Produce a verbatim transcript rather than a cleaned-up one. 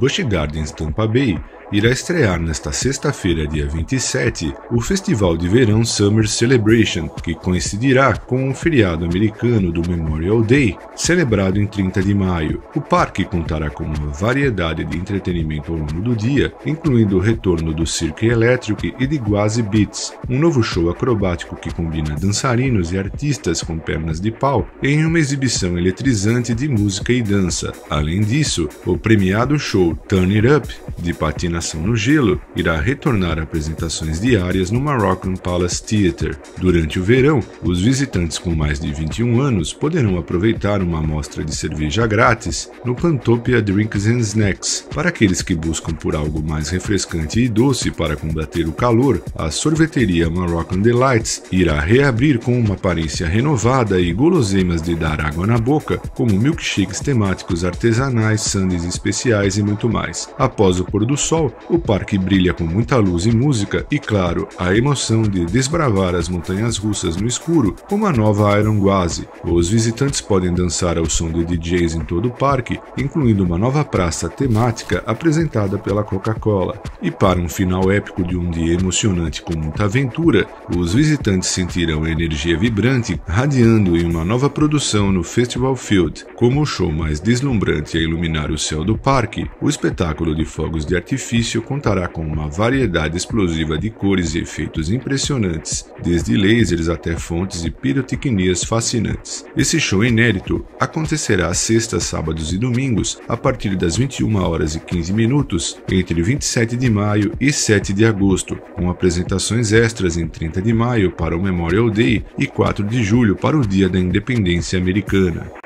Busch Gardens, Tampa Bay, irá estrear nesta sexta-feira, dia vinte e sete, o Festival de Verão Summer Celebration, que coincidirá com o feriado americano do Memorial Day, celebrado em trinta de maio. O parque contará com uma variedade de entretenimento ao longo do dia, incluindo o retorno do Cirque Electric e de Gwazi Beats, um novo show acrobático que combina dançarinos e artistas com pernas de pau em uma exibição eletrizante de música e dança. Além disso, o premiado show Turn It Up, de patinação no gelo, irá retornar a apresentações diárias no Moroccan Palace Theatre. Durante o verão, os visitantes com mais de vinte e um anos poderão aproveitar uma amostra de cerveja grátis no Pantopia Drinks and Snacks. Para aqueles que buscam por algo mais refrescante e doce para combater o calor, a sorveteria Moroccan Delights irá reabrir com uma aparência renovada e guloseimas de dar água na boca, como milkshakes temáticos artesanais, sundaes especiais e muito mais. Após o pôr do sol, o parque brilha com muita luz e música e, claro, a emoção de desbravar as montanhas russas no escuro com uma nova Iron Gwazi. Os visitantes podem dançar ao som de D Js em todo o parque, incluindo uma nova praça temática apresentada pela Coca-Cola. E para um final épico de um dia emocionante com muita aventura, os visitantes sentirão energia vibrante radiando em uma nova produção no Festival Field. Como o show mais deslumbrante a iluminar o céu do parque, o espetáculo de fogos de artifício contará com uma variedade explosiva de cores e efeitos impressionantes, desde lasers até fontes e pirotecnias fascinantes. Esse show inédito acontecerá às sextas, sábados e domingos, a partir das vinte e uma horas e quinze minutos, entre vinte e sete de maio e sete de agosto, com apresentações extras em trinta de maio para o Memorial Day e quatro de julho para o Dia da Independência Americana.